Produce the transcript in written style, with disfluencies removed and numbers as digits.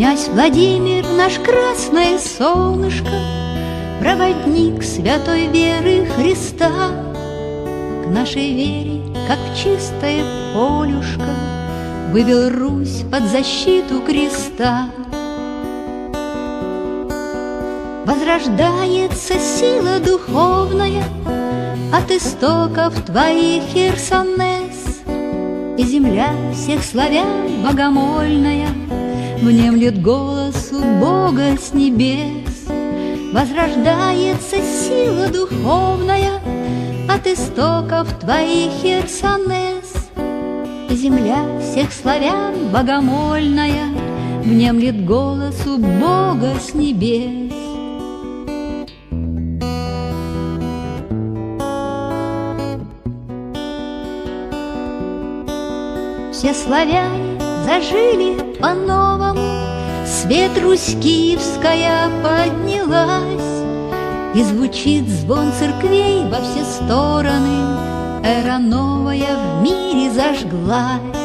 Князь Владимир, наш красное солнышко, проводник святой веры Христа, к нашей вере, как в чистое полюшко, вывел Русь под защиту креста. Возрождается сила духовная от истоков твоих, Херсонес, и земля всех славян богомольная внемлет голосу Бога с небес. Возрождается сила духовная от истоков твоих, Херсонес, и земля всех славян богомольная внемлет голосу Бога с небес. Все славяне зажили по-новому, свет Русь Киевская поднялась, и звучит звон церквей во все стороны, эра новая в мире зажглась.